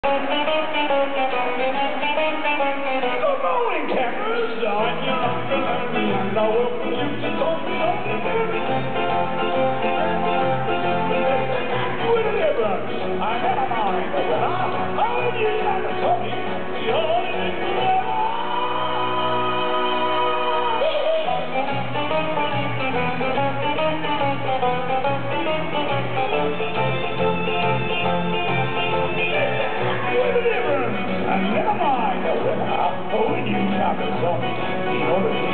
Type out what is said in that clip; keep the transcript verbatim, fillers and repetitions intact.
Good morning, campers. I'm your uncle Henry, and I welcome you to Tommy Lovely Berry. With a difference, I never mind the weather. How do you like the Tommy? You're in the weather. With a difference, and never mind the weather. When you have a Tommy, you're in